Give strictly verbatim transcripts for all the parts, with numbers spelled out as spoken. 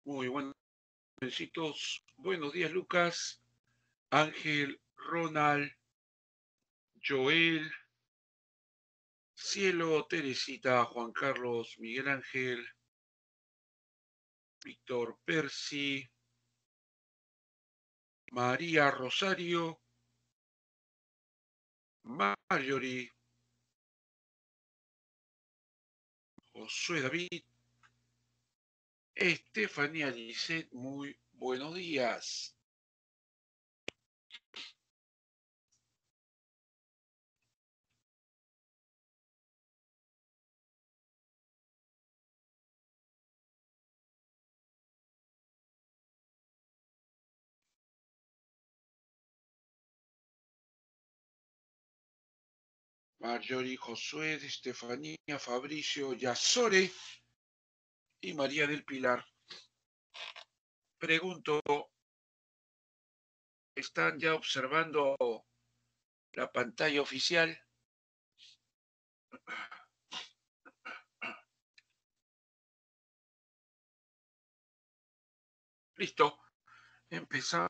Muy buenos besitos. Buenos días, Lucas, Ángel, Ronald, Joel, Cielo, Teresita, Juan Carlos, Miguel Ángel, Víctor Percy, María Rosario, Marjorie, Josué David, Estefanía Lisset. Muy buenos días. Marjorie, Josué, Estefanía, Fabricio, Yasore y María del Pilar. Pregunto, ¿están ya observando la pantalla oficial? Listo. Empezamos.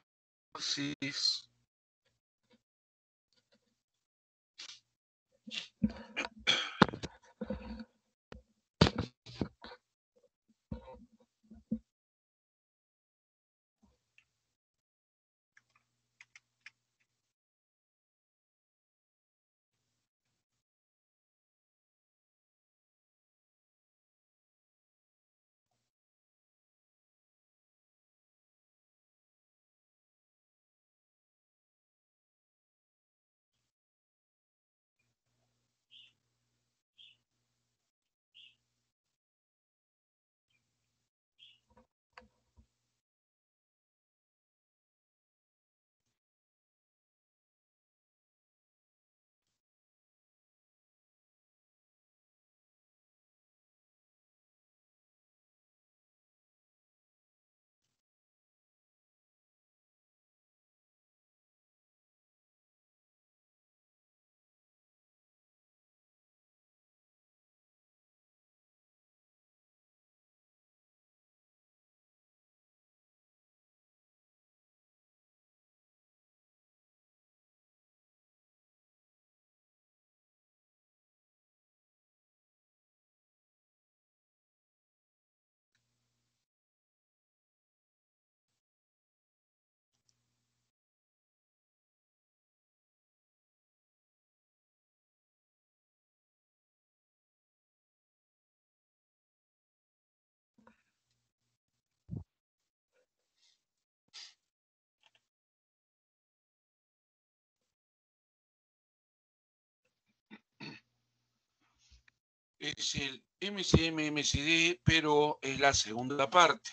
Es el M C M M C D, pero es la segunda parte.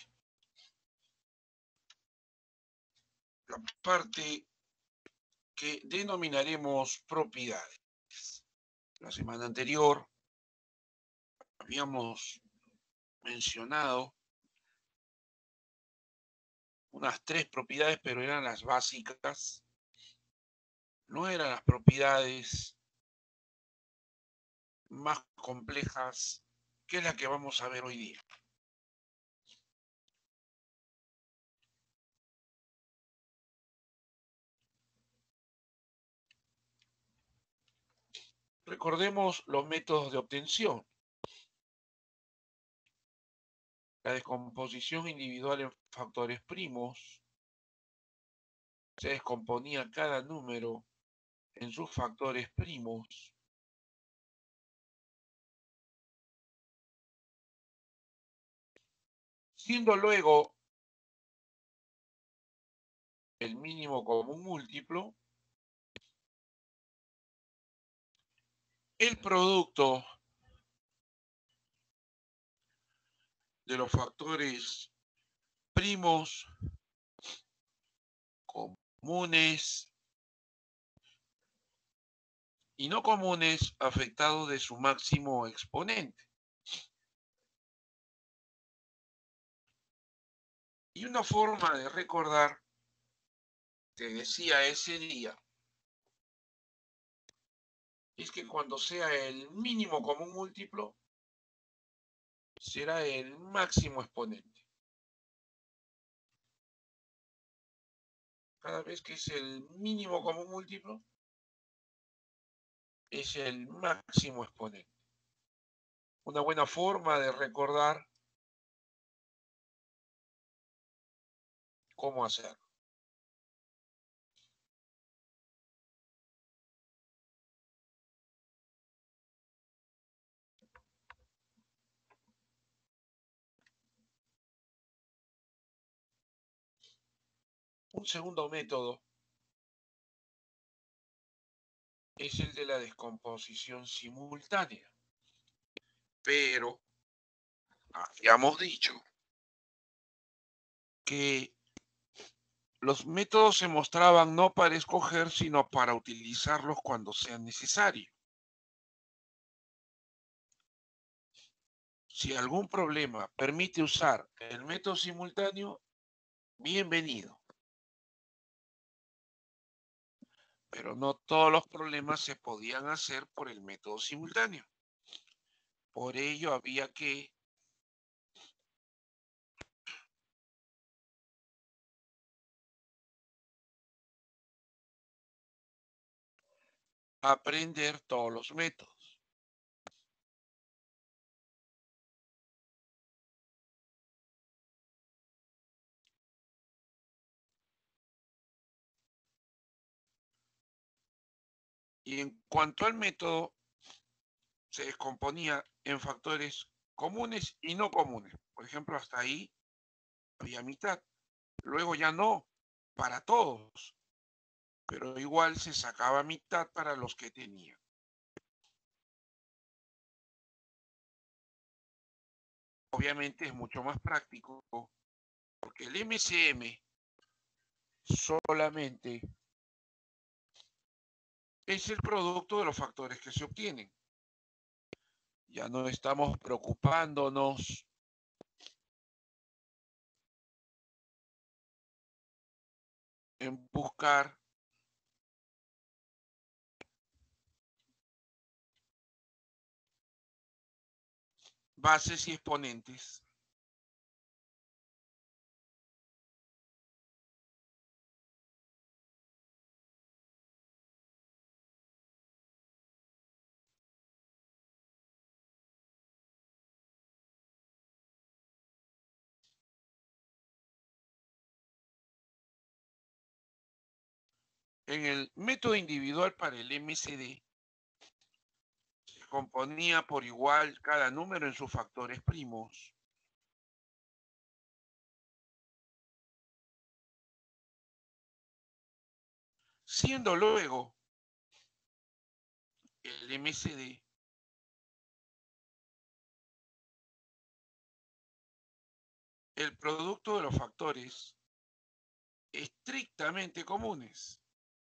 La parte que denominaremos propiedades. La semana anterior habíamos mencionado unas tres propiedades, pero eran las básicas. No eran las propiedades más complejas, que es la que vamos a ver hoy día. Recordemos los métodos de obtención. La descomposición individual en factores primos. Se descomponía cada número en sus factores primos. Siendo luego el mínimo común múltiplo el producto de los factores primos comunes y no comunes afectados de su máximo exponente. Y una forma de recordar, te decía ese día, es que cuando sea el mínimo común múltiplo, será el máximo exponente. cada vez que es el mínimo común múltiplo, es el máximo exponente. Una buena forma de recordar cómo hacerlo. Un segundo método es el de la descomposición simultánea. Pero habíamos dicho que los métodos se mostraban no para escoger, sino para utilizarlos cuando sea necesario. Si algún problema permite usar el método simultáneo, bienvenido. Pero no todos los problemas se podían hacer por el método simultáneo. Por ello había que aprender todos los métodos. Y en cuanto al método, se descomponía en factores comunes y no comunes. Por ejemplo, hasta ahí había mitad. Luego ya no, para todos. Pero igual se sacaba mitad para los que tenían. Obviamente es mucho más práctico porque el M C M solamente es el producto de los factores que se obtienen. Ya no estamos preocupándonos en buscar bases y exponentes. En el método individual para el M C D se componía por igual cada número en sus factores primos. Siendo luego el M C D el producto de los factores estrictamente comunes.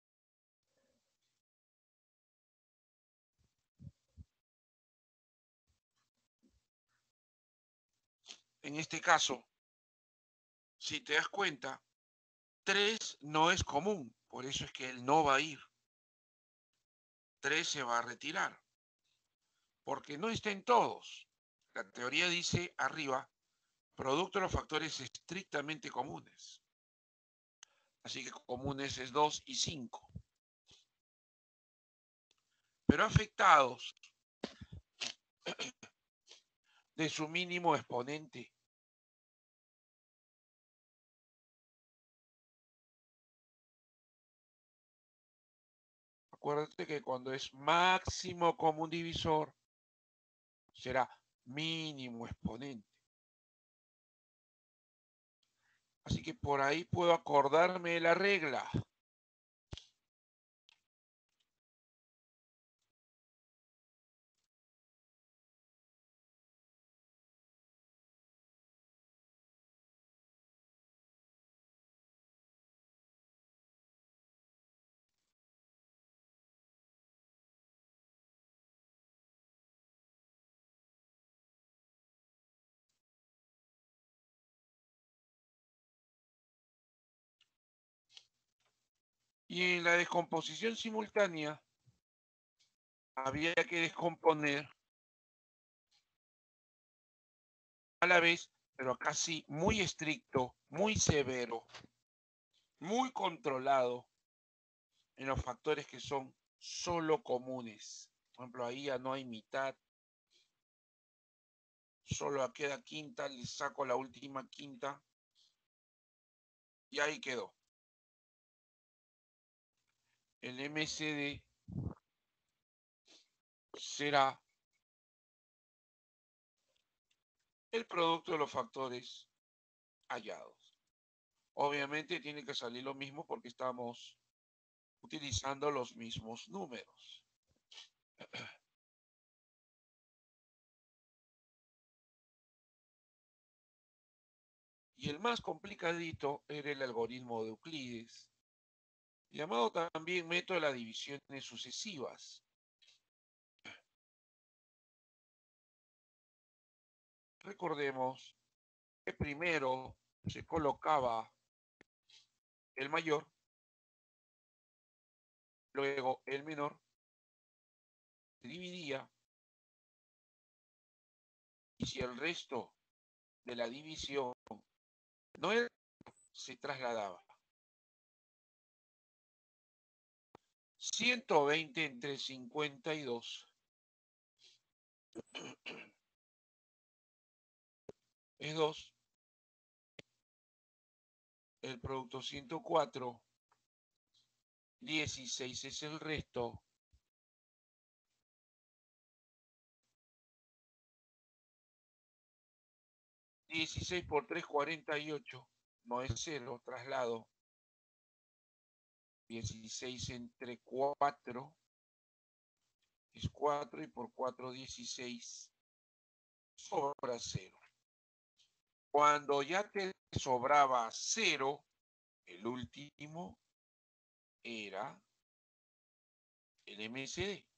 En este caso, si te das cuenta, tres no es común, por eso es que él no va a ir. tres se va a retirar, porque no está en todos. La teoría dice arriba, producto de los factores estrictamente comunes. Así que comunes es dos y cinco. Pero afectados de su mínimo exponente. Acuérdate que cuando es máximo común divisor, será mínimo exponente. Así que por ahí puedo acordarme de la regla. Y en la descomposición simultánea había que descomponer a la vez, pero acá sí, muy estricto, muy severo, muy controlado en los factores que son solo comunes. Por ejemplo, ahí ya no hay mitad, solo queda quinta, le saco la última quinta y ahí quedó. El M C D será el producto de los factores hallados. Obviamente tiene que salir lo mismo porque estamos utilizando los mismos números. Y el más complicadito era el algoritmo de Euclides, llamado también método de las divisiones sucesivas. Recordemos que primero se colocaba el mayor, luego el menor, se dividía, y si el resto de la división no era, se trasladaba. ciento veinte entre cincuenta y dos es dos. El producto ciento cuatro, dieciséis es el resto. dieciséis por tres, cuarenta y ocho. No es cero, traslado. dieciséis entre cuatro es cuatro y por cuatro, dieciséis. Sobra cero. Cuando ya te sobraba cero, el último era el M C D.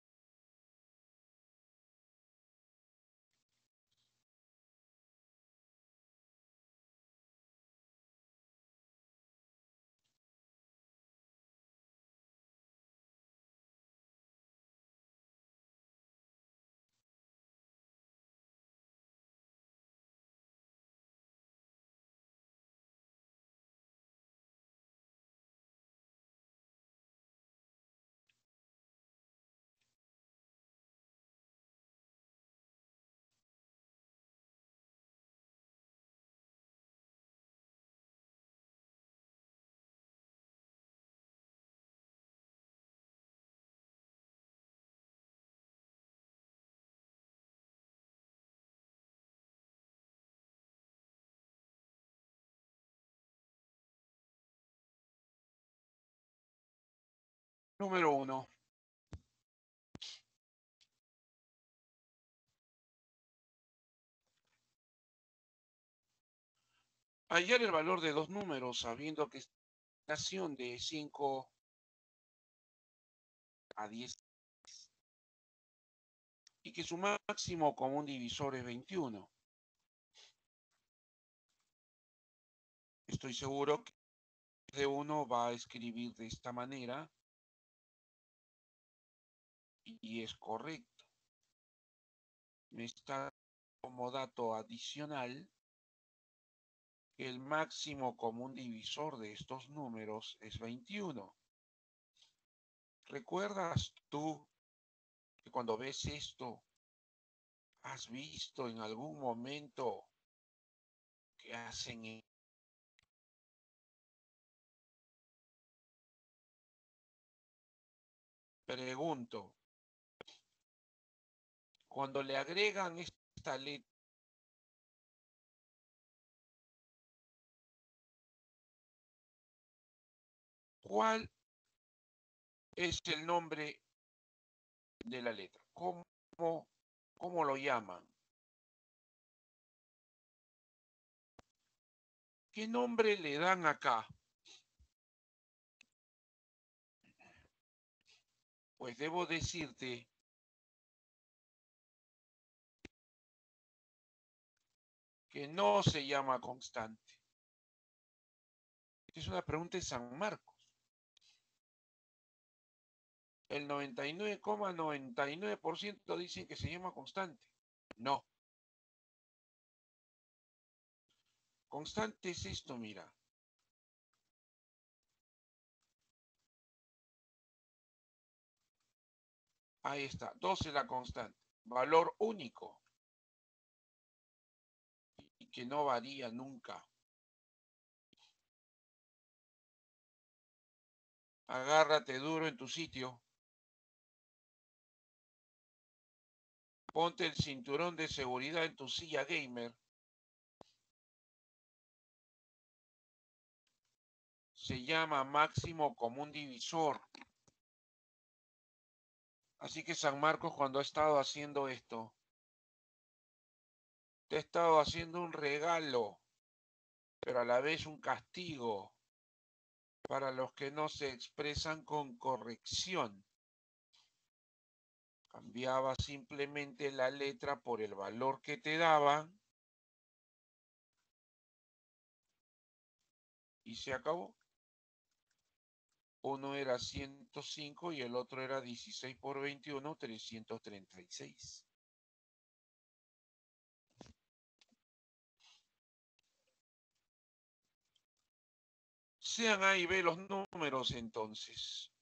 Número uno. Hallar el valor de dos números sabiendo que esta relación de cinco a diez y que su máximo común divisor es veintiuno. Estoy seguro que de uno va a escribir de esta manera y es correcto. Me está como dato adicional que el máximo común divisor de estos números es veintiuno. ¿Recuerdas tú que cuando ves esto, has visto en algún momento que hacen? Pregunto, cuando le agregan esta letra, ¿cuál es el nombre de la letra? ¿Cómo, cómo lo llaman? ¿Qué nombre le dan acá? Pues debo decirte que no se llama constante. Es una pregunta de San Marcos. El noventa y nueve coma noventa y nueve por ciento dicen que se llama constante. No. Constante es esto, mira. Ahí está. dos es la constante. Valor único. Y que no varía nunca. Agárrate duro en tu sitio. Ponte el cinturón de seguridad en tu silla gamer. Se llama máximo común divisor. Así que San Marcos, cuando ha estado haciendo esto, te ha estado haciendo un regalo, pero a la vez un castigo para los que no se expresan con corrección. Cambiaba simplemente la letra por el valor que te daban y se acabó. Uno era ciento cinco y el otro era dieciséis por veintiuno, trescientos treinta y seis. Sean A y B los números entonces.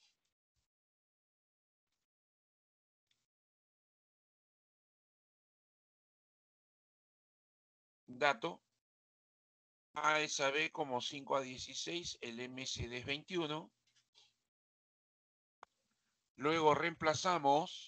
Dato. A es a B como cinco a dieciséis, el M S D es veintiuno. Luego reemplazamos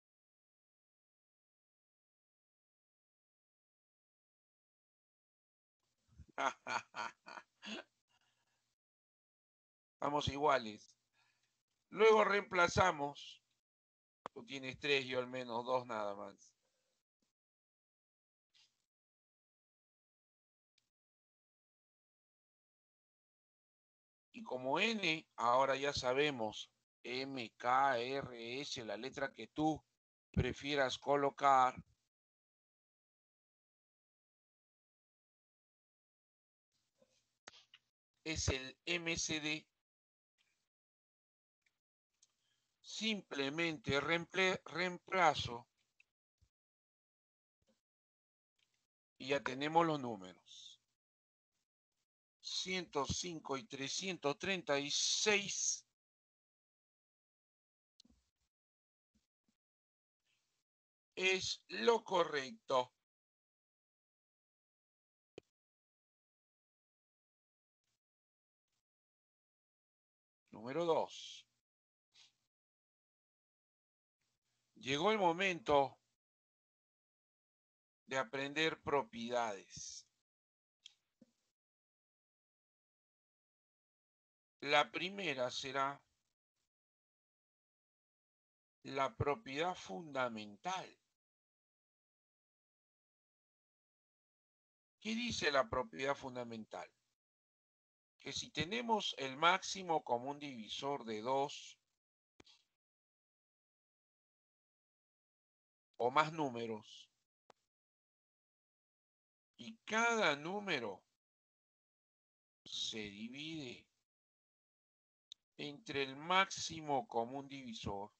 Estamos iguales. Luego reemplazamos. Tú tienes tres, yo al menos dos nada más. Y como N, ahora ya sabemos, M, K, R, S, la letra que tú prefieras colocar, es el M S D. Simplemente reemplazo y ya tenemos los números. ciento cinco y trescientos treinta y seis es lo correcto. Número dos. Llegó el momento de aprender propiedades. La primera será la propiedad fundamental. ¿Qué dice la propiedad fundamental? Que si tenemos el máximo común divisor de dos o más números, y cada número se divide entre el máximo común divisor,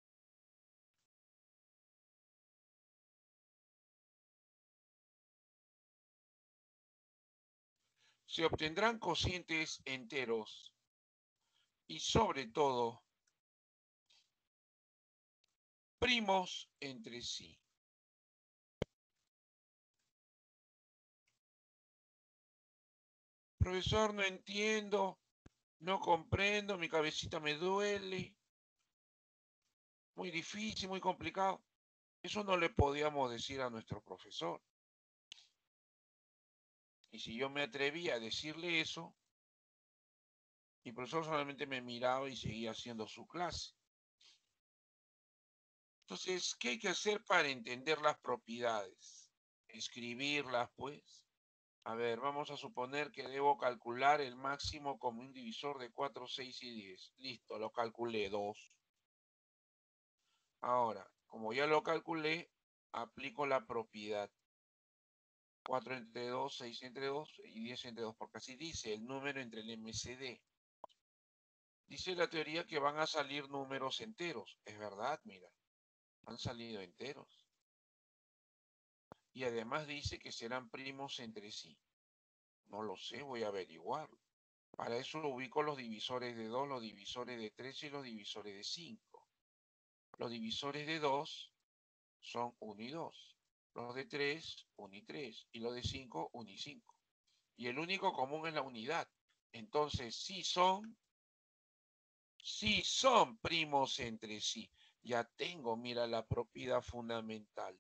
se obtendrán cocientes enteros y sobre todo primos entre sí. Profesor, no entiendo, no comprendo, mi cabecita me duele, muy difícil, muy complicado. Eso no le podíamos decir a nuestro profesor. Y si yo me atrevía a decirle eso, mi profesor solamente me miraba y seguía haciendo su clase. Entonces, ¿qué hay que hacer para entender las propiedades? Escribirlas, pues. A ver, vamos a suponer que debo calcular el máximo común divisor de cuatro, seis y diez. Listo, lo calculé, dos. Ahora, como ya lo calculé, aplico la propiedad. cuatro entre dos, seis entre dos y diez entre dos, porque así dice el número entre el M C D. Dice la teoría que van a salir números enteros. Es verdad, mira, han salido enteros. Y además dice que serán primos entre sí. No lo sé, voy a averiguarlo. Para eso ubico los divisores de dos, los divisores de tres y los divisores de cinco. Los divisores de dos son uno y dos. Los de tres, uno y tres. Y los de cinco, uno y cinco. Y el único común es la unidad. Entonces, sí son, sí son primos entre sí. Ya tengo, mira, la propiedad fundamental.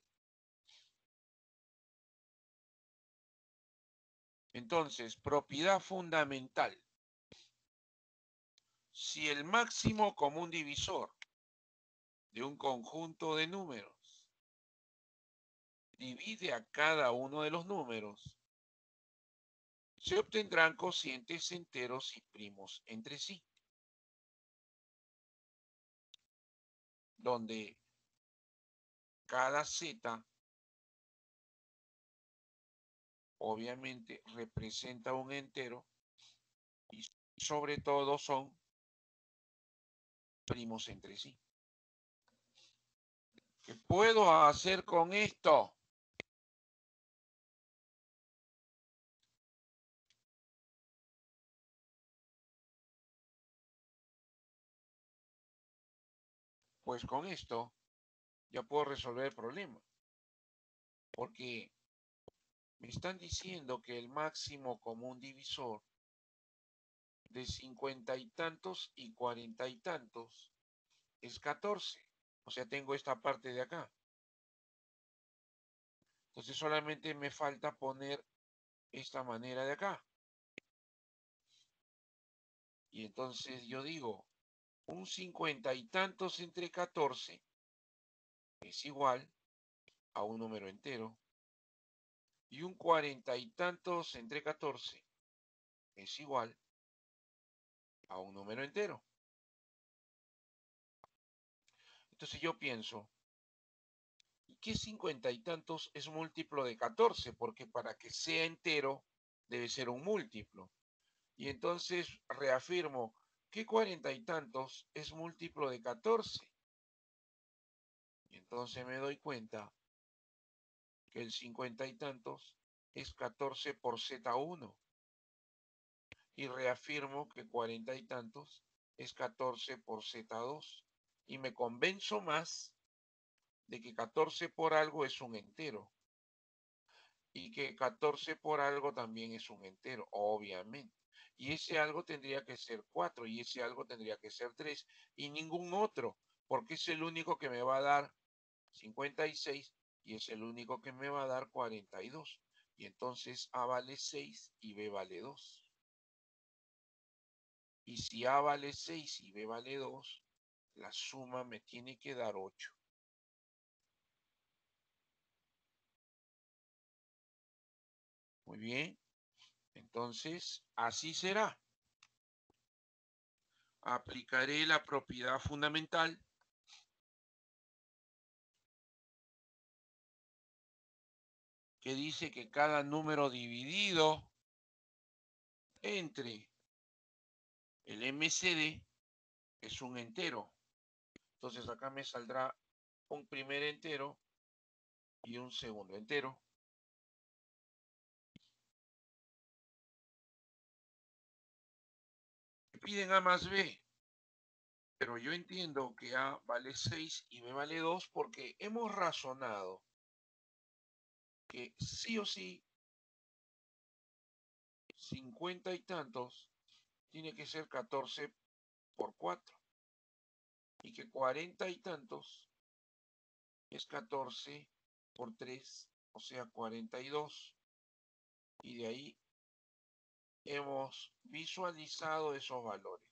Entonces, propiedad fundamental. Si el máximo común divisor de un conjunto de números divide a cada uno de los números, se obtendrán cocientes enteros y primos entre sí, donde cada z obviamente representa un entero y sobre todo son primos entre sí. ¿Qué puedo hacer con esto? Pues con esto ya puedo resolver el problema. Porque me están diciendo que el máximo común divisor de cincuenta y tantos y cuarenta y tantos es catorce. O sea, tengo esta parte de acá. Entonces solamente me falta poner esta manera de acá. Y entonces yo digo, un cincuenta y tantos entre catorce es igual a un número entero. Y un cuarenta y tantos entre catorce es igual a un número entero. Entonces yo pienso, ¿y qué cincuenta y tantos es múltiplo de catorce? Porque para que sea entero debe ser un múltiplo. Y entonces reafirmo, ¿qué cuarenta y tantos es múltiplo de catorce? Y entonces me doy cuenta que el cincuenta y tantos es catorce por z uno. Y reafirmo que cuarenta y tantos es catorce por z dos. Y me convenzo más de que catorce por algo es un entero. Y que catorce por algo también es un entero, obviamente. Y ese algo tendría que ser cuatro, y ese algo tendría que ser tres, y ningún otro, porque es el único que me va a dar cincuenta y seis, y es el único que me va a dar cuarenta y dos. Y entonces A vale seis y B vale dos. Y si A vale seis y B vale dos, la suma me tiene que dar ocho. Muy bien. Entonces, así será. Aplicaré la propiedad fundamental que dice que cada número dividido entre el M C D es un entero. Entonces acá me saldrá un primer entero y un segundo entero. Me piden A más B, pero yo entiendo que A vale seis y B vale dos porque hemos razonado que sí o sí cincuenta y tantos tiene que ser catorce por cuatro y que cuarenta y tantos es catorce por tres, o sea cuarenta y dos, y de ahí hemos visualizado esos valores.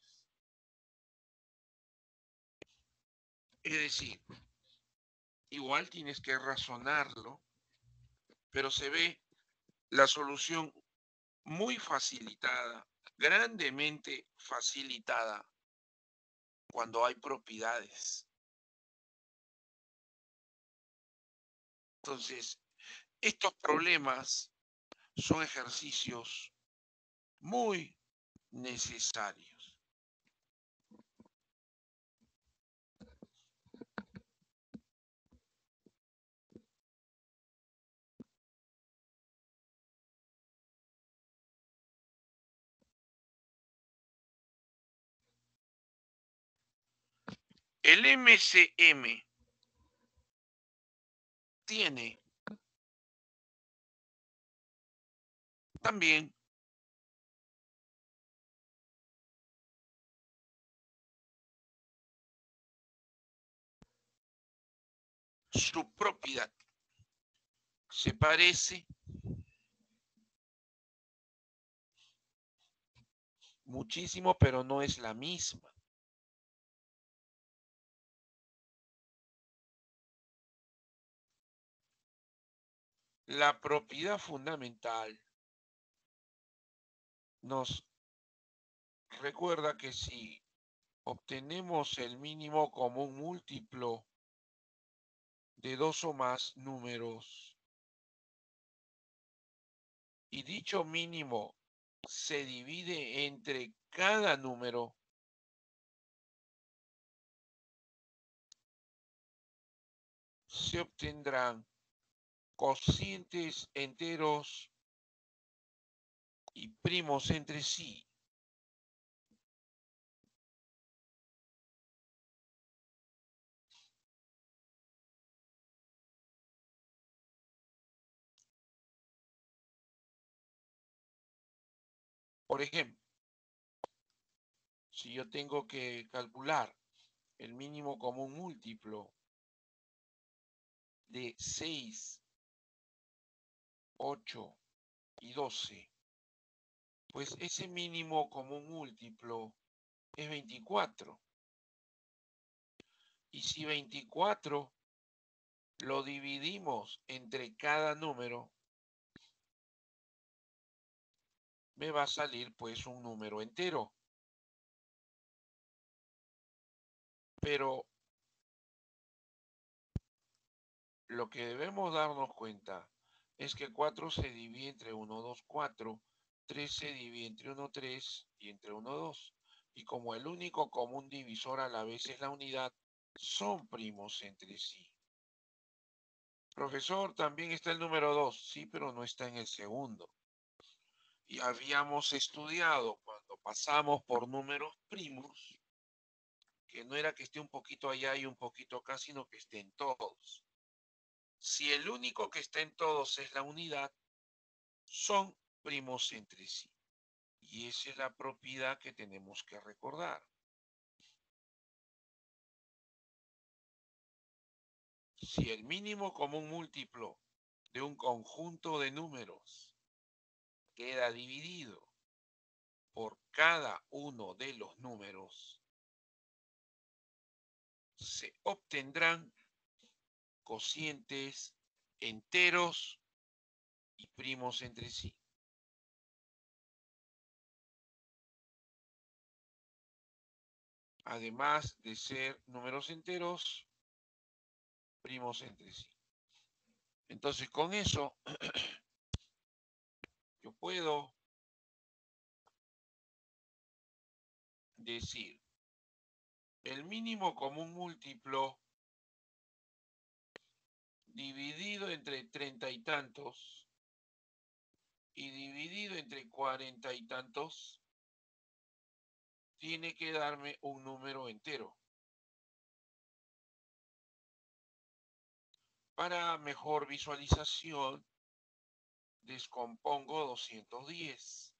Es decir, igual tienes que razonarlo, pero se ve la solución muy facilitada, grandemente facilitada, cuando hay propiedades. Entonces, estos problemas son ejercicios muy necesarios. El M C M tiene también su propiedad. Se parece muchísimo, pero no es la misma. La propiedad fundamental nos recuerda que si obtenemos el mínimo común múltiplo de dos o más números y dicho mínimo se divide entre cada número, se obtendrán cocientes enteros y primos entre sí. Por ejemplo, si yo tengo que calcular el mínimo común múltiplo de seis, ocho y doce, pues ese mínimo común múltiplo es veinticuatro. Y si veinticuatro lo dividimos entre cada número, me va a salir pues un número entero. Pero lo que debemos darnos cuenta es que cuatro se divide entre uno, dos, cuatro, tres se divide entre uno, tres y entre uno, dos. Y como el único común divisor a la vez es la unidad, son primos entre sí. Profesor, también está el número dos, sí, pero no está en el segundo. Y habíamos estudiado cuando pasamos por números primos, que no era que esté un poquito allá y un poquito acá, sino que estén todos. Si el único que está en todos es la unidad, son primos entre sí. Y esa es la propiedad que tenemos que recordar. Si el mínimo común múltiplo de un conjunto de números queda dividido por cada uno de los números, se obtendrán cocientes enteros y primos entre sí. Además de ser números enteros, primos entre sí. Entonces, con eso, yo puedo decir el mínimo común múltiplo dividido entre treinta y tantos y dividido entre cuarenta y tantos tiene que darme un número entero. Para mejor visualización, descompongo doscientos diez.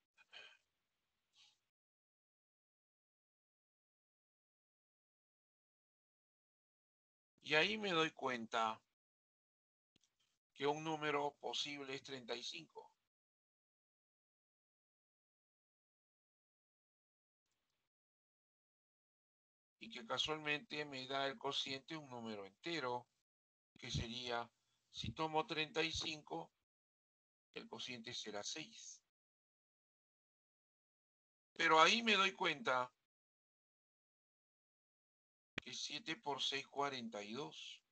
Y ahí me doy cuenta que un número posible es treinta y cinco. Y que casualmente me da el cociente un número entero, que sería, si tomo treinta y cinco, el cociente será seis. Pero ahí me doy cuenta que siete por seis, cuarenta y dos.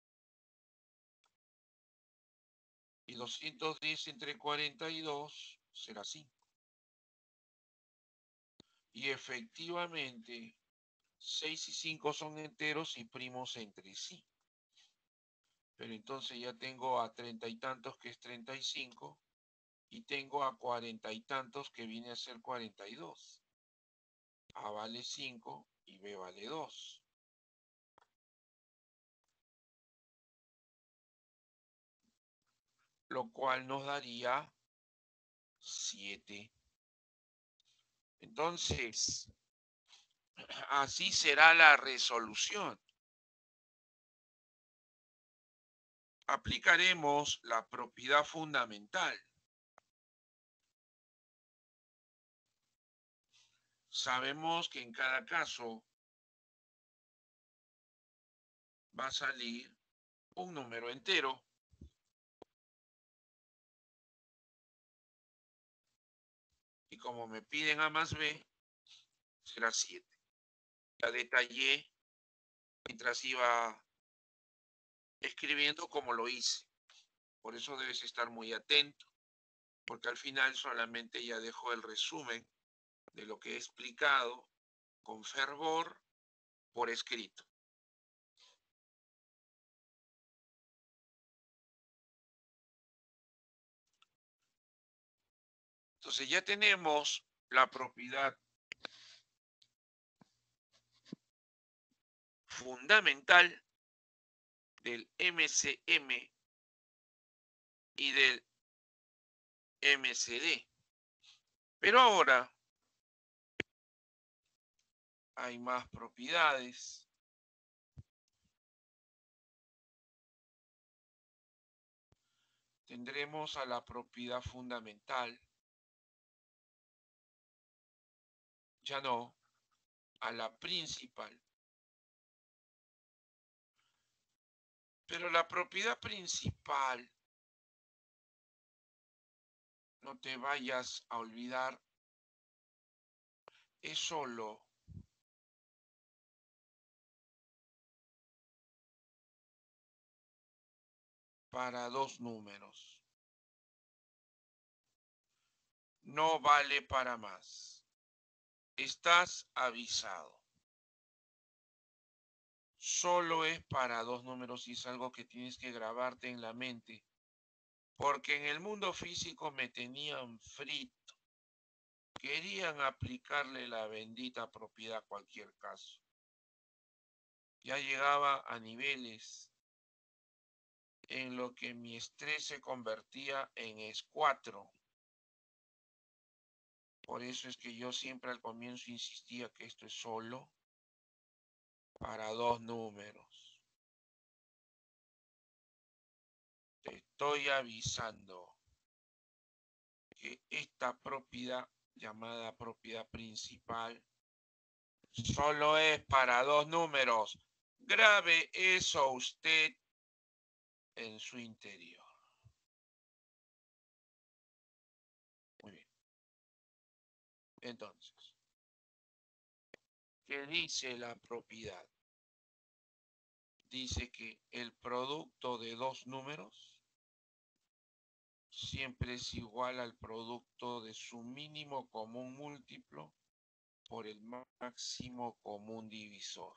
Y doscientos diez entre cuarenta y dos será cinco. Y efectivamente, seis y cinco son enteros y primos entre sí. Pero entonces ya tengo a treinta y tantos que es treinta y cinco y tengo a cuarenta y tantos que viene a ser cuarenta y dos. A vale cinco y B vale dos. lo cual nos daría siete. Entonces, así será la resolución. Aplicaremos la propiedad fundamental. Sabemos que en cada caso va a salir un número entero. Y como me piden A más B, será siete. La detallé mientras iba escribiendo como lo hice. Por eso debes estar muy atento, porque al final solamente ya dejo el resumen de lo que he explicado con fervor por escrito. Entonces ya tenemos la propiedad fundamental del M C M y del M C D. Pero ahora hay más propiedades. Tendremos a la propiedad fundamental, ya no, a la principal. Pero la propiedad principal, no te vayas a olvidar, es solo para dos números. No vale para más. Estás avisado. Solo es para dos números y es algo que tienes que grabarte en la mente. Porque en el mundo físico me tenían frito. Querían aplicarle la bendita propiedad a cualquier caso. Ya llegaba a niveles en lo que mi estrés se convertía en escuatro. Por eso es que yo siempre al comienzo insistía que esto es solo para dos números. Te estoy avisando que esta propiedad llamada propiedad principal solo es para dos números. Grabe eso usted en su interior. Muy bien. Entonces, ¿qué dice la propiedad? Dice que el producto de dos números siempre es igual al producto de su mínimo común múltiplo por el máximo común divisor.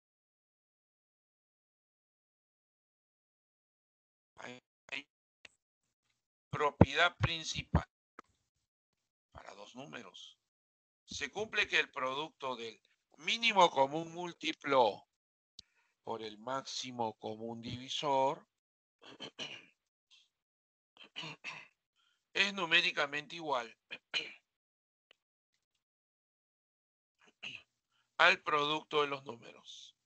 Hay, hay propiedad principal para dos números. Se cumple que el producto del mínimo común múltiplo por el máximo común divisor es numéricamente igual al producto de los números.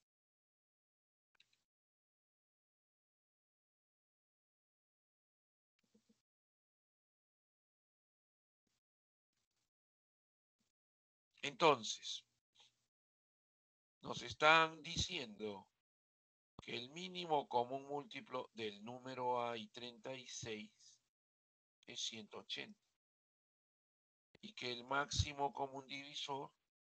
Entonces, nos están diciendo que el mínimo común múltiplo del número A y treinta y seis es ciento ochenta y que el máximo común divisor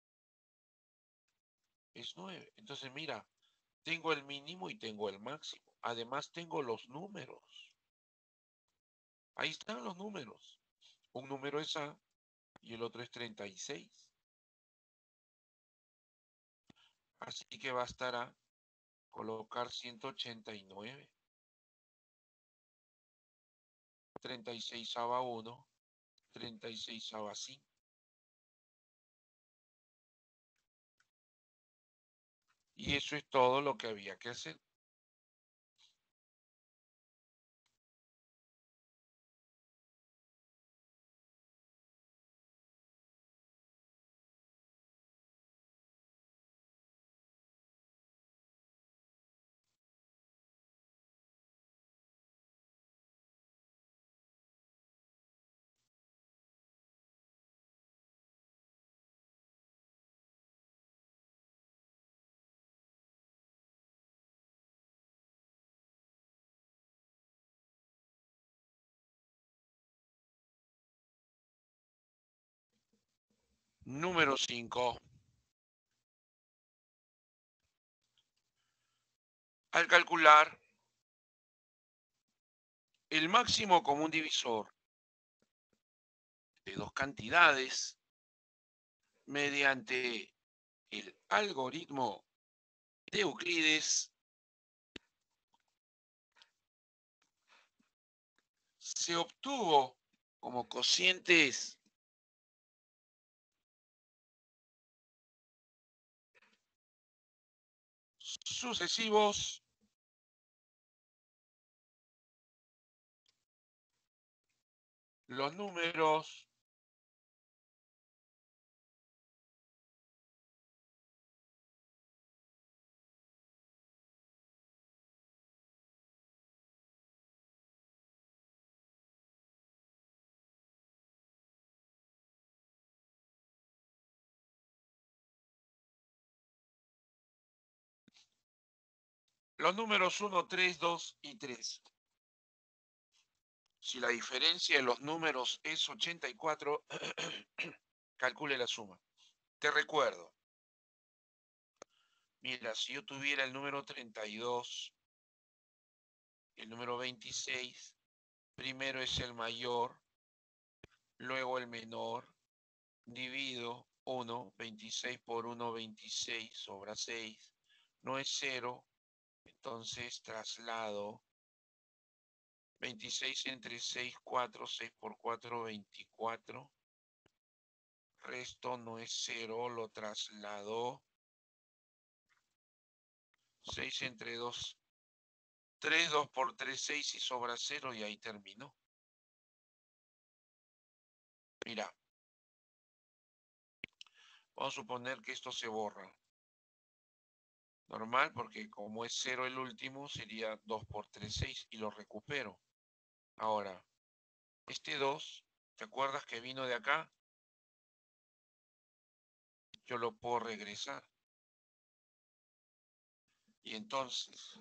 es nueve. Entonces, mira, tengo el mínimo y tengo el máximo. Además, tengo los números. Ahí están los números. Un número es A y el otro es treinta y seis. Así que bastará colocar ciento ochenta y nueve. treinta y seis a uno, treinta y seis a cinco. Y eso es todo lo que había que hacer. Número cinco. Al calcular el máximo común divisor de dos cantidades mediante el algoritmo de Euclides, se obtuvo como cocientes sucesivos los números los números uno, tres, dos y tres. Si la diferencia de los números es ochenta y cuatro, calcule la suma. Te recuerdo, mira, si yo tuviera el número treinta y dos, el número veintiséis, primero es el mayor, luego el menor, divido uno, veintiséis por uno, veintiséis, sobra seis, no es cero, entonces traslado veintiséis entre seis, cuatro, seis por cuatro, veinticuatro, resto no es cero, lo traslado, seis entre dos, tres, dos por tres, seis y sobra cero y ahí terminó. Mira, vamos a suponer que esto se borra. Normal, porque como es cero el último, sería dos por tres, seis y lo recupero. Ahora, este dos, ¿te acuerdas que vino de acá? Yo lo puedo regresar. Y entonces,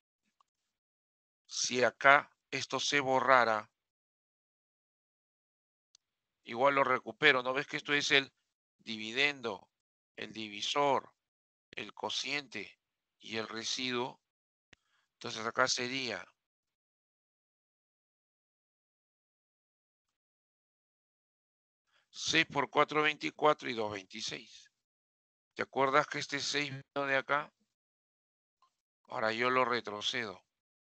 si acá esto se borrara, igual lo recupero. ¿No ves que esto es el dividendo, el divisor, el cociente y el residuo? Entonces acá sería seis por cuatro, veinticuatro y dos, veintiséis. ¿Te acuerdas que este seis vino de acá? Ahora yo lo retrocedo.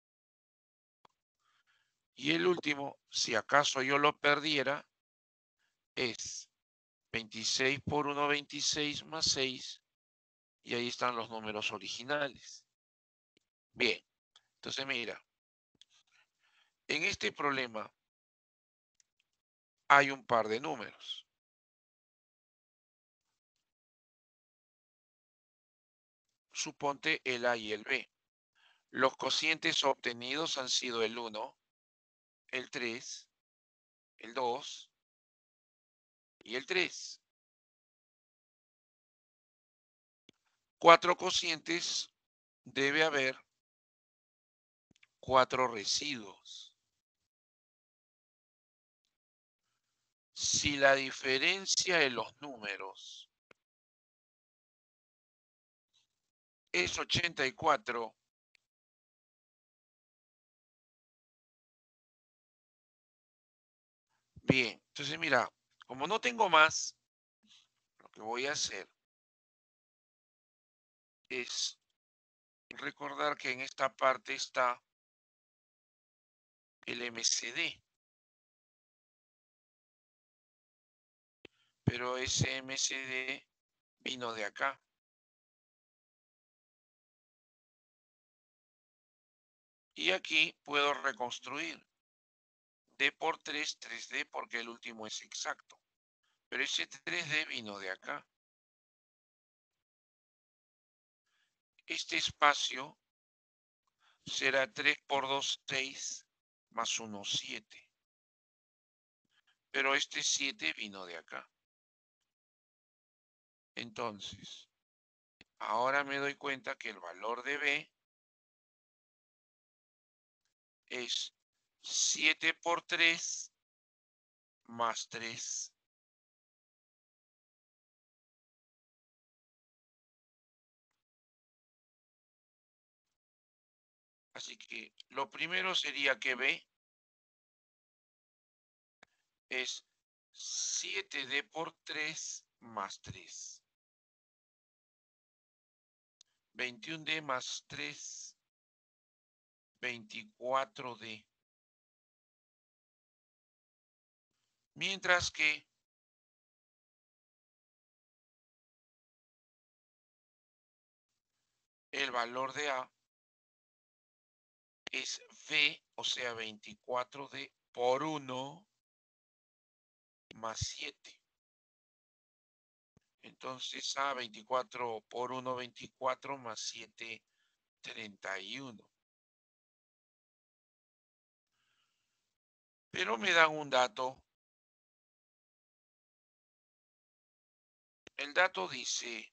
Y el último, si acaso yo lo perdiera, es veintiséis por uno, veintiséis más seis. Y ahí están los números originales. Bien, entonces mira, en este problema hay un par de números. Suponte el A y el B. Los cocientes obtenidos han sido el uno, el tres, el dos y el tres. Cuatro cocientes, debe haber cuatro residuos. Si la diferencia de los números es ochenta y cuatro, bien, entonces mira, como no tengo más, lo que voy a hacer es recordar que en esta parte está el M C D, pero ese M C D vino de acá. Y aquí puedo reconstruir D por tres, tres D, porque el último es exacto. Pero ese tres D vino de acá. Este espacio será tres por dos, seis, más uno, siete. Pero este siete vino de acá. Entonces, ahora me doy cuenta que el valor de B es siete por tres más tres. Así que lo primero sería que B es siete D por tres más tres. veintiuno D más tres, veinticuatro D. Mientras que el valor de A es V, o sea, veinticuatro D por uno más siete. Entonces A, veinticuatro por uno, veinticuatro más siete, treinta y uno. Pero me dan un dato. El dato dice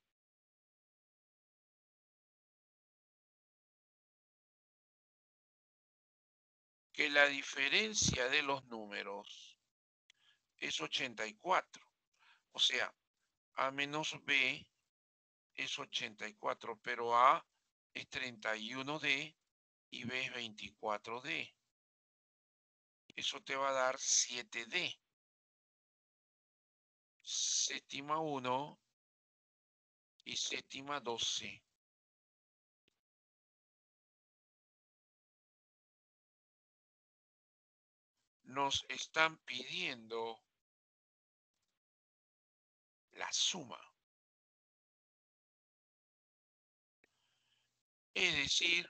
que la diferencia de los números es ochenta y cuatro. O sea, A menos B es ochenta y cuatro, pero A es treinta y uno D y B es veinticuatro D. Eso te va a dar siete D. Séptima uno y séptima doce. Nos están pidiendo la suma. Es decir,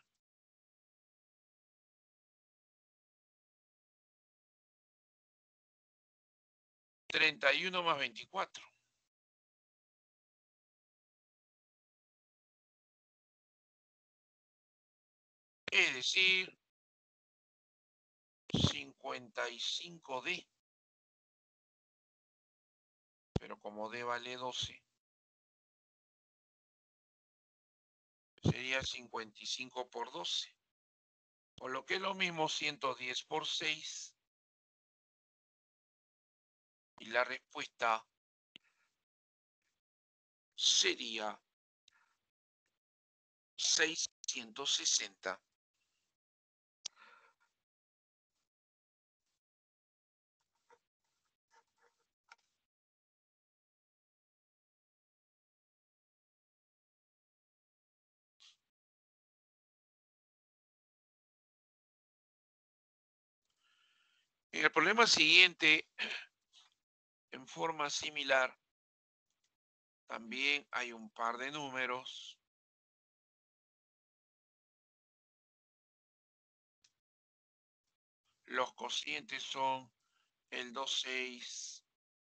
treinta y uno más veinticuatro. Es decir, cincuenta y cinco D. Pero como D vale doce, sería cincuenta y cinco por doce. O lo que es lo mismo, ciento diez por seis. Y la respuesta sería seiscientos sesenta. En el problema siguiente, en forma similar, también hay un par de números. Los cocientes son el dos, seis,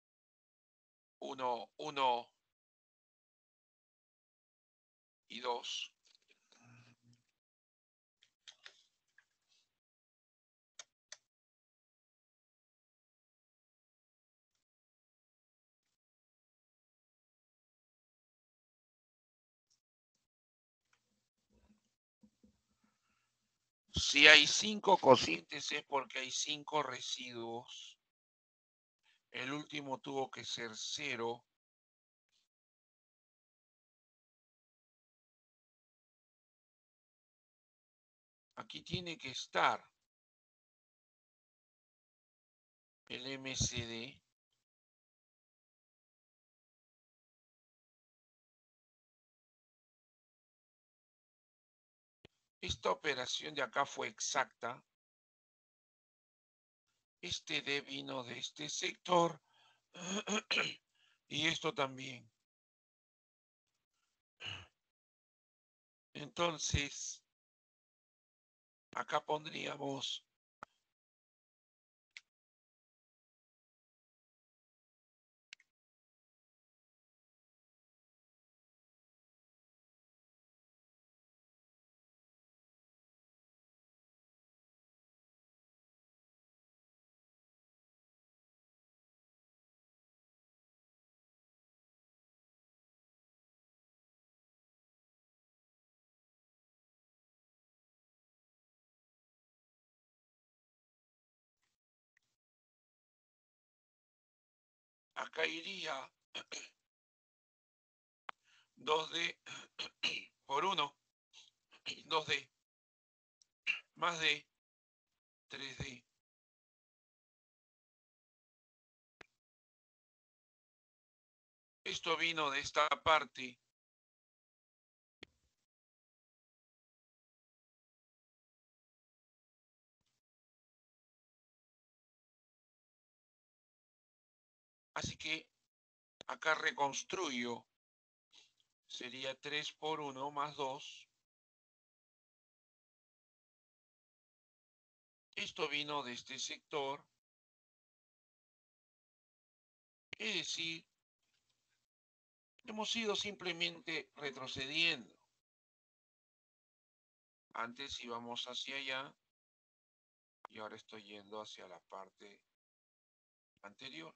uno, uno y dos. Si hay cinco cocientes es porque hay cinco residuos. El último tuvo que ser cero. Aquí tiene que estar el M C D. Esta operación de acá fue exacta. Este D vino de este sector. Y esto también. Entonces, acá pondríamos acá iría dos D por uno, dos D. más D, tres D. Esto vino de esta parte. Así que acá reconstruyo. Sería tres por uno más dos. Esto vino de este sector. Es decir, hemos ido simplemente retrocediendo. Antes íbamos hacia allá y ahora estoy yendo hacia la parte anterior.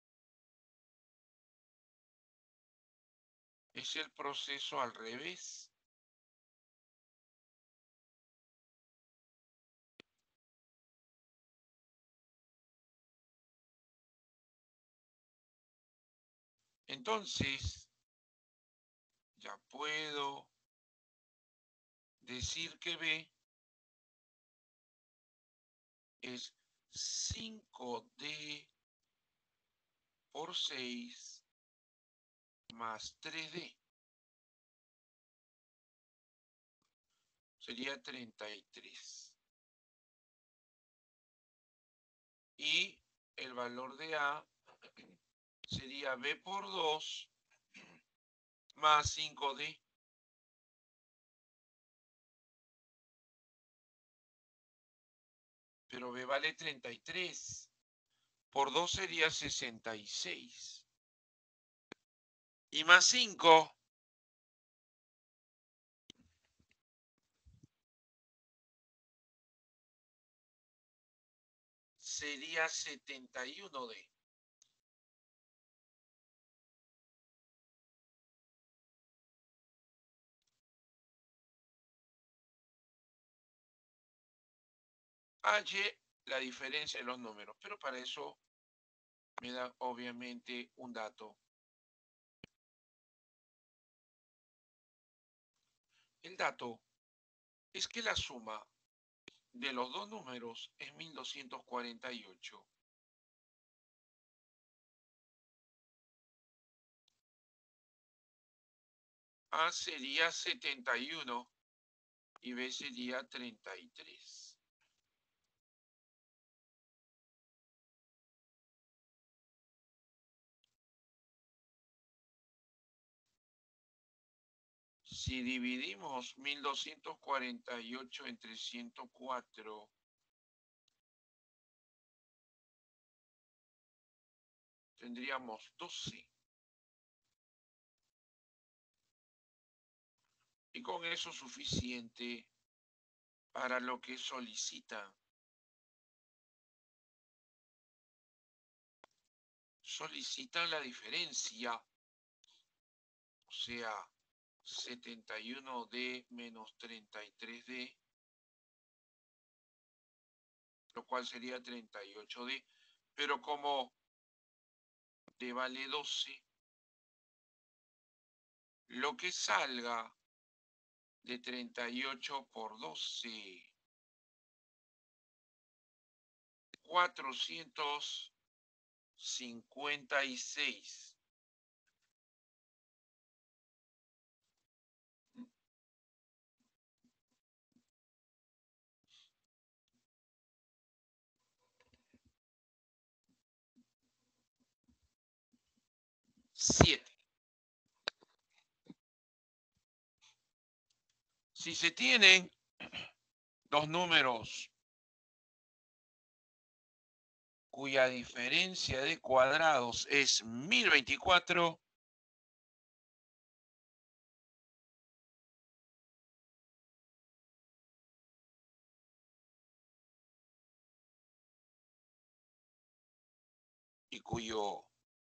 Es el proceso al revés. Entonces, ya puedo decir que B es cinco D por seis más tres D. Sería treinta y tres. Y el valor de A sería B por dos más cinco D. Pero B vale treinta y tres. Por dos sería sesenta y seis. Y más cinco sería setenta y uno D. Halle la diferencia de los números, pero para eso me da obviamente un dato. El dato es que la suma de los dos números es mil doscientos cuarenta y ocho. A sería setenta y uno y B sería treinta y tres. Si dividimos mil doscientos cuarenta y ocho entre ciento cuatro, tendríamos doce. Y con eso suficiente para lo que solicitan. Solicitan la diferencia, o sea, setenta y uno D menos treinta y tres D, lo cual sería treinta y ocho D, pero como D vale doce, lo que salga de treinta y ocho por doce, cuatrocientos cincuenta y seis. siete. Si se tienen dos números cuya diferencia de cuadrados es mil veinticuatro, y cuyo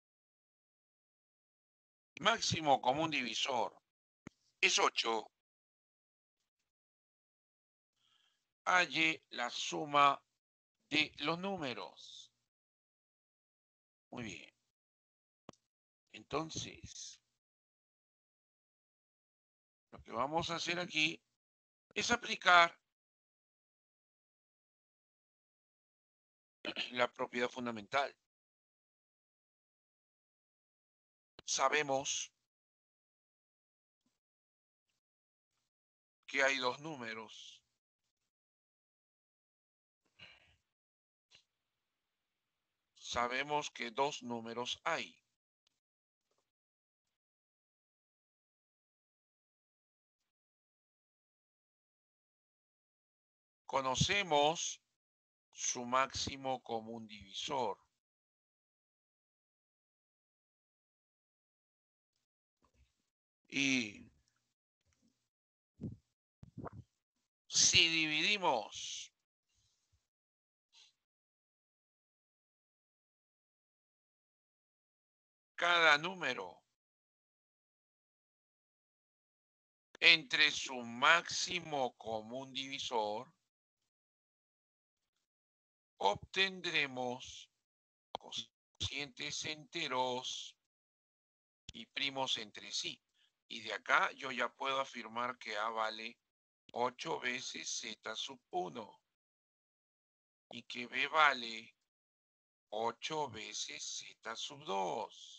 máximo común divisor es ocho, halle la suma de los números. Muy bien. Entonces, lo que vamos a hacer aquí es aplicar la propiedad fundamental. Sabemos que hay dos números. Sabemos que dos números hay. Conocemos su máximo común divisor. Y si dividimos cada número entre su máximo común divisor, obtendremos cocientes enteros y primos entre sí. Y de acá yo ya puedo afirmar que A vale ocho veces Z sub uno y que B vale ocho veces Z sub dos.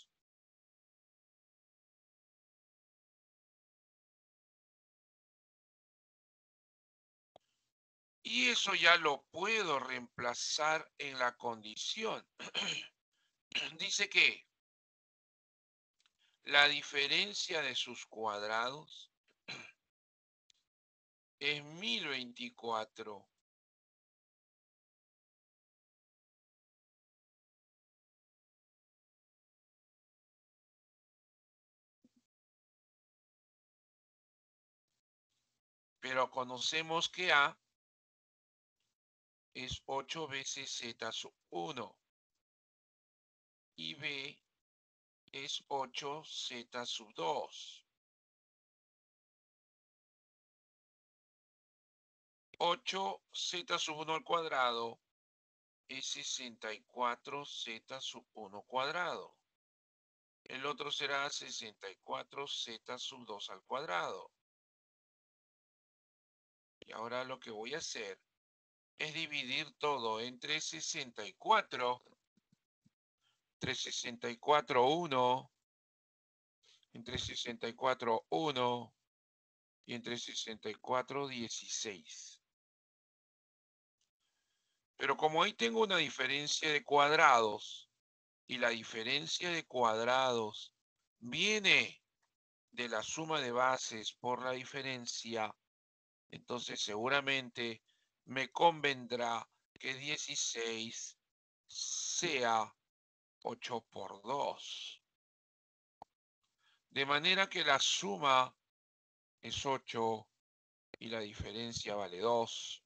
Y eso ya lo puedo reemplazar en la condición. Dice que la diferencia de sus cuadrados es mil veinticuatro. Pero conocemos que A es ocho veces Z sub uno y B es ocho Z sub dos. ocho Z sub uno al cuadrado es sesenta y cuatro Z sub uno cuadrado. El otro será sesenta y cuatro Z sub dos al cuadrado. Y ahora lo que voy a hacer es dividir todo entre sesenta y cuatro, entre sesenta y cuatro, uno, entre sesenta y cuatro, uno y entre sesenta y cuatro, dieciséis. Pero como ahí tengo una diferencia de cuadrados y la diferencia de cuadrados viene de la suma de bases por la diferencia, entonces seguramente me convendrá que dieciséis sea ocho por dos. De manera que la suma es ocho y la diferencia vale dos.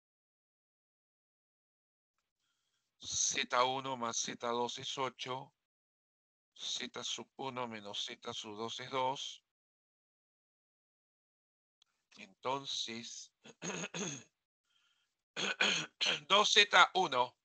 Z uno más Z dos es ocho. Z sub uno menos Z sub dos es dos. Entonces, dos Z uno.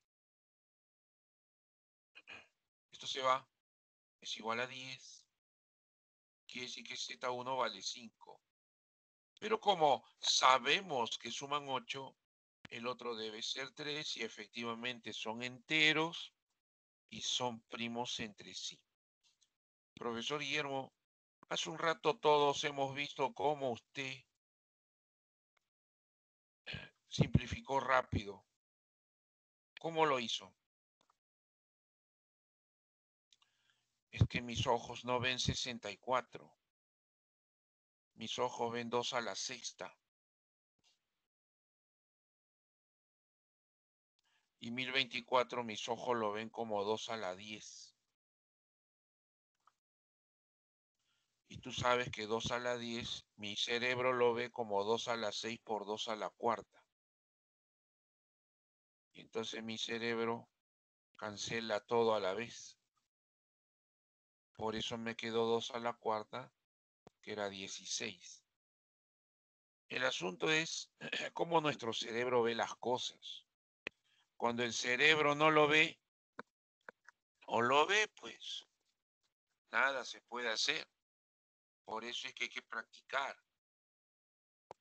Esto se va. Es igual a diez. Quiere decir que Z uno vale cinco. Pero como sabemos que suman ocho, el otro debe ser tres y efectivamente son enteros y son primos entre sí. Profesor Guillermo, hace un rato todos hemos visto cómo usted simplificó rápido. ¿Cómo lo hizo? Es que mis ojos no ven sesenta y cuatro. Mis ojos ven dos a la sexta. Y mil veinticuatro mis ojos lo ven como dos a la diez. Y tú sabes que dos a la diez, mi cerebro lo ve como dos a la seis por dos a la cuarta. Y entonces mi cerebro cancela todo a la vez. Por eso me quedó dos a la cuarta, que era dieciséis. El asunto es cómo nuestro cerebro ve las cosas. Cuando el cerebro no lo ve, o lo ve, pues nada se puede hacer. Por eso es que hay que practicar,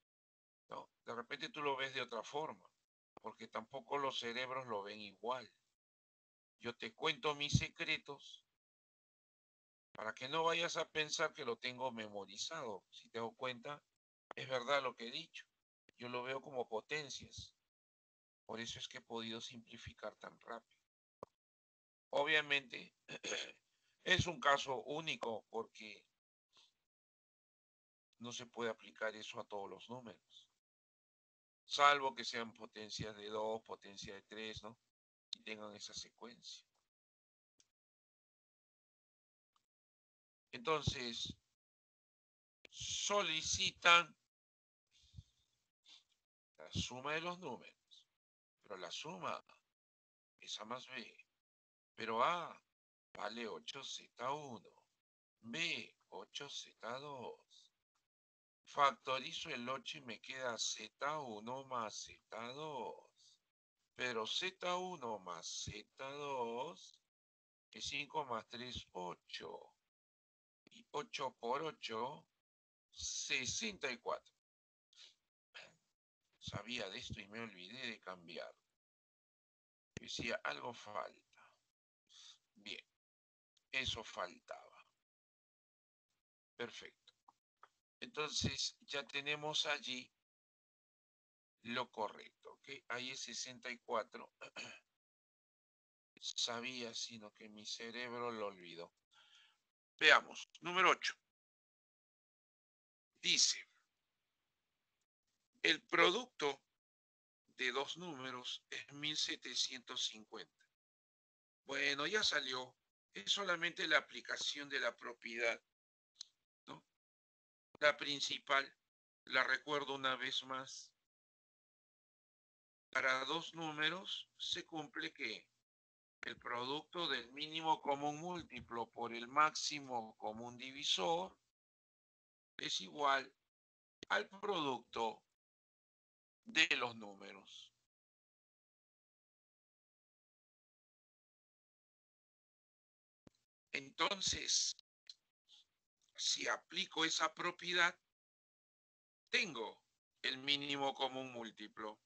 ¿no? De repente tú lo ves de otra forma, porque tampoco los cerebros lo ven igual. yo te cuento mis secretos para que no vayas a pensar que lo tengo memorizado. Si te das cuenta, es verdad lo que he dicho. Yo lo veo como potencias. Por eso es que he podido simplificar tan rápido. Obviamente, es un caso único porque no se puede aplicar eso a todos los números. Salvo que sean potencias de dos, potencia de tres, ¿no? Y tengan esa secuencia. Entonces, solicitan la suma de los números. Pero la suma es A más B. Pero A vale ocho zeta uno. B, ocho zeta dos. Factorizo el ocho y me queda zeta uno más zeta dos. Pero zeta uno más zeta dos es cinco más tres, ocho. Y ocho por ocho, sesenta y cuatro. Sabía de esto y me olvidé de cambiar. Decía, algo falta. Bien, eso faltaba. Perfecto. Entonces ya tenemos allí lo correcto, ¿ok? Ahí es sesenta y cuatro. Sabía, sino que mi cerebro lo olvidó. Veamos, número ocho. Dice, el producto de dos números es mil setecientos cincuenta. Bueno, ya salió. Es solamente la aplicación de la propiedad, ¿no? La principal, la recuerdo una vez más. Para dos números se cumple que el producto del mínimo común múltiplo por el máximo común divisor es igual al producto de los números. Entonces, si aplico esa propiedad, tengo el mínimo común múltiplo.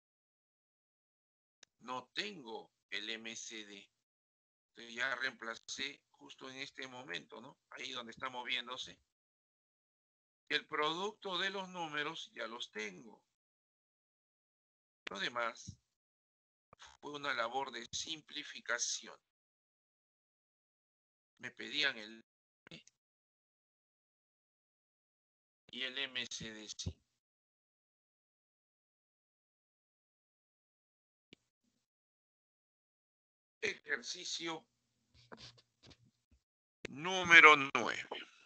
No tengo el M C D. Entonces ya reemplacé justo en este momento, ¿no? Ahí donde está moviéndose. El producto de los números ya los tengo. Lo demás fue una labor de simplificación. Me pedían el y el M C D sí. Ejercicio número nueve.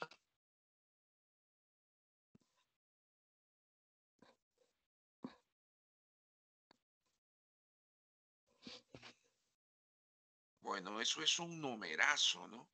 Bueno, eso es un numerazo, ¿no?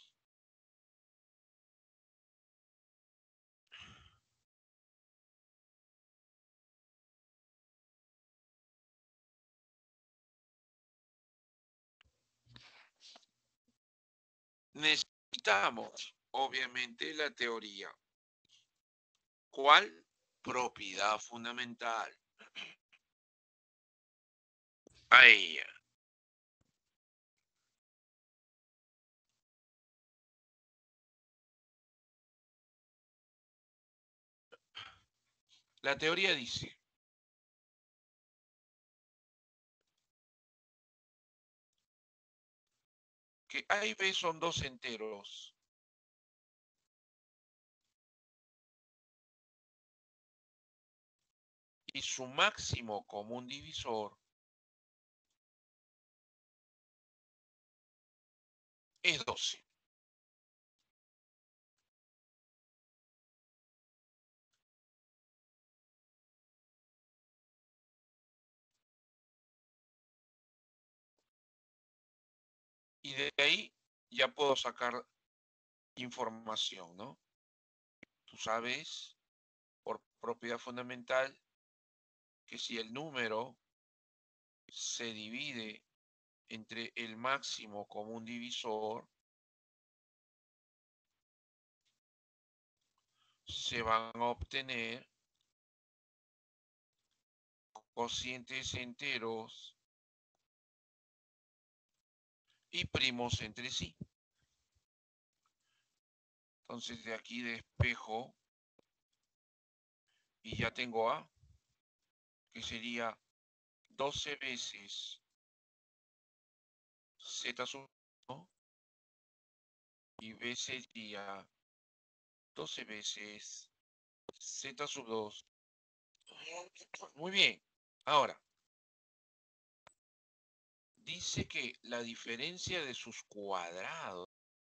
Necesitamos, obviamente, la teoría. ¿Cuál? Propiedad fundamental. Ahí. La teoría dice que A y B son dos enteros. Y su máximo común divisor es doce. Y de ahí ya puedo sacar información, ¿no? Tú sabes, por propiedad fundamental, que si el número se divide entre el máximo común divisor, se van a obtener cocientes enteros y primos entre sí. Entonces de aquí despejo y ya tengo A, que sería doce veces Z sub uno y B sería doce veces Z sub dos. Muy bien. Ahora, dice que la diferencia de sus cuadrados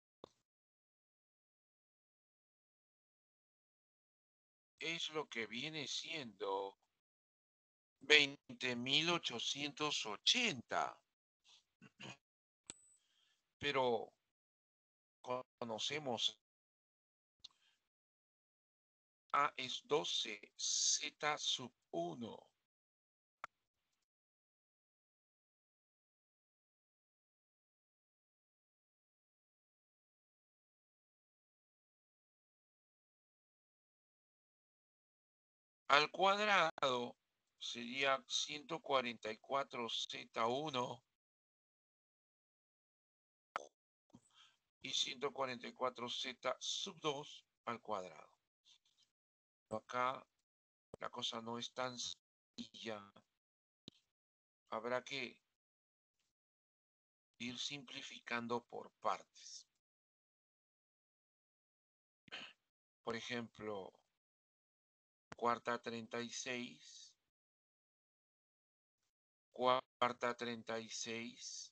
es lo que viene siendo veinte mil ochocientos ochenta. Pero conocemos A es doce, Z sub uno. Al cuadrado sería ciento cuarenta y cuatro Z uno y ciento cuarenta y cuatro Z sub dos al cuadrado. Acá la cosa no es tan sencilla. Habrá que ir simplificando por partes. Por ejemplo, cuarta treinta y seis, cuarta treinta y seis,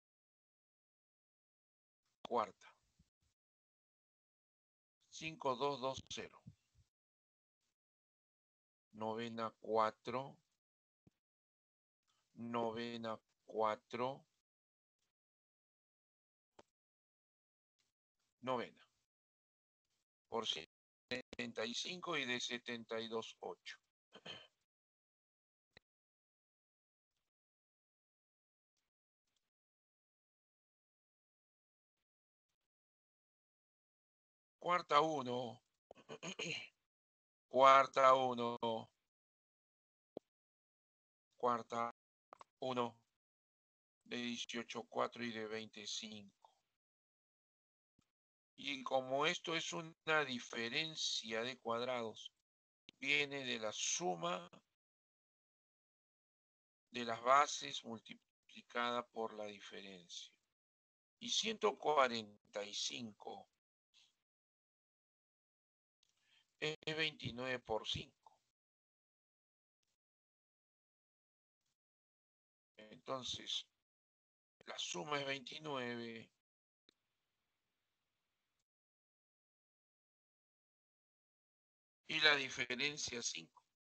cuarta. cinco dos dos cero. Novena cuatro, novena cuatro, novena. Por setenta y cinco y de setenta y dos, ocho. Cuarta uno, cuarta uno, cuarta uno, de dieciocho cuatro y de veinticinco. Y como esto es una diferencia de cuadrados, viene de la suma de las bases multiplicada por la diferencia. Y ciento cuarenta y cinco es veintinueve por cinco. Entonces, la suma es veintinueve y la diferencia cinco.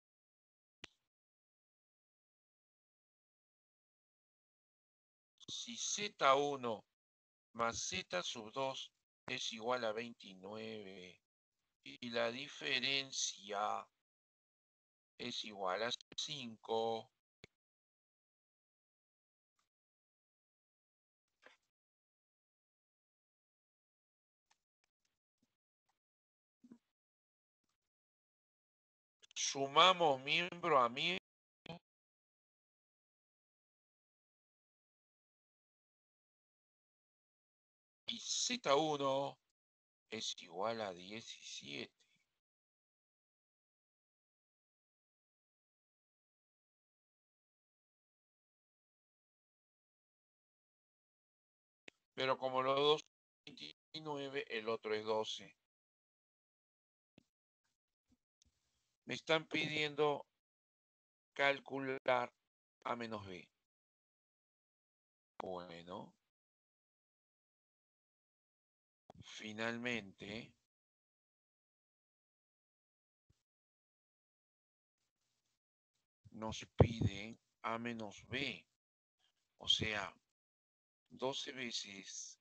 Si Z uno más Z sub dos es igual a veintinueve y la diferencia es igual a cinco, sumamos miembro a miembro y Z uno es igual a diecisiete. Pero como los dos son veintinueve, el otro es doce. Me están pidiendo calcular A menos B. Bueno, finalmente nos pide A menos B. O sea, doce veces.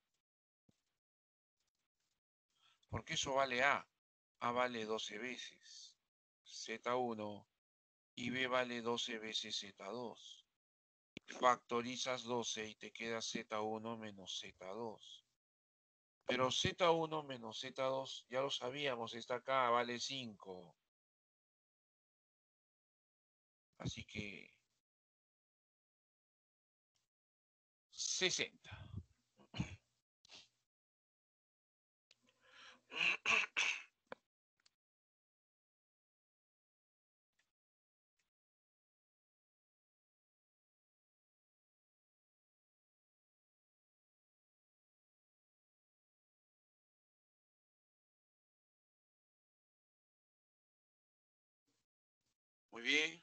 Porque eso vale A. A vale doce veces Z uno y B vale doce veces Z dos. Factorizas doce y te queda Z uno menos Z dos. Pero Z uno menos Z dos, ya lo sabíamos, está acá, vale cinco. Así que sesenta. Muy bien.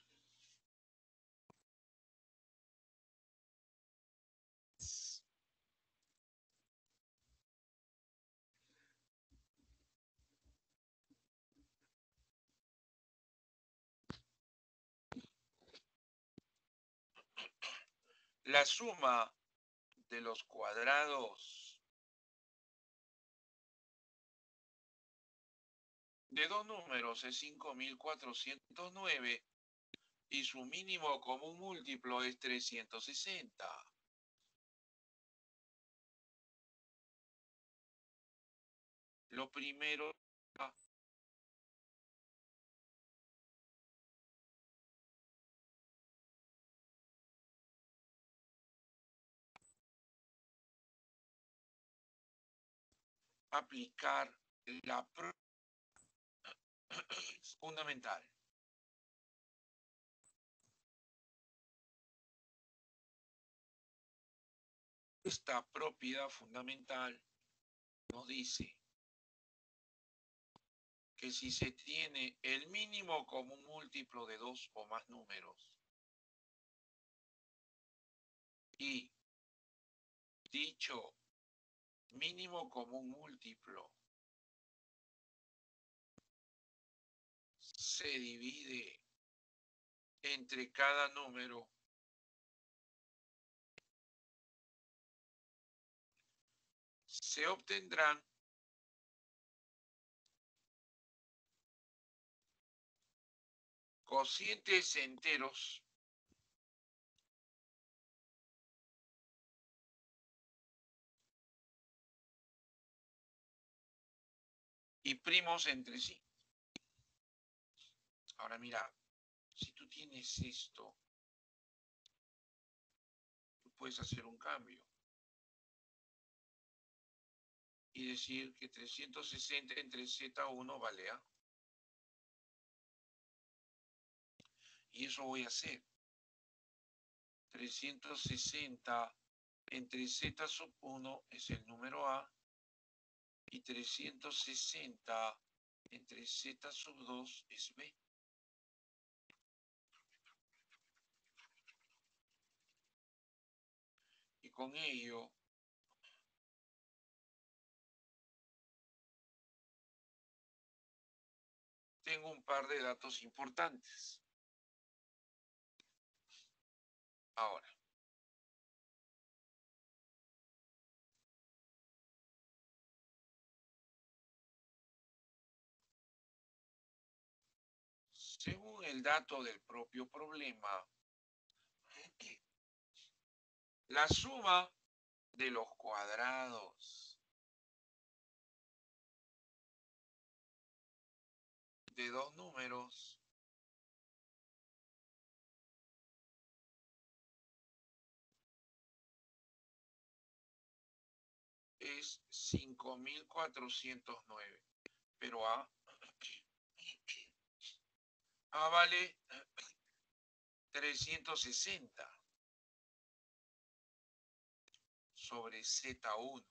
La suma de los cuadrados de dos números es cinco mil cuatrocientos nueve y su mínimo común múltiplo es trescientos sesenta. Lo primero, aplicar la prueba fundamental. Esta propiedad fundamental nos dice que si se tiene el mínimo común múltiplo de dos o más números y dicho mínimo común múltiplo se divide entre cada número, se obtendrán cocientes enteros y primos entre sí. Ahora mira, si tú tienes esto, tú puedes hacer un cambio y decir que trescientos sesenta entre Z uno vale A. Y eso voy a hacer. trescientos sesenta entre Z sub uno es el número A y trescientos sesenta entre Z sub dos es B. Y con ello tengo un par de datos importantes. Ahora, según el dato del propio problema, la suma de los cuadrados de dos números es cinco mil cuatrocientos nueve, pero A, A vale trescientos sesenta sobre Z uno